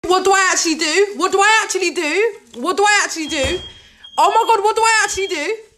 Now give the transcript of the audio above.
What do I actually do? What do I actually do? What do I actually do? Oh my God, what do I actually do?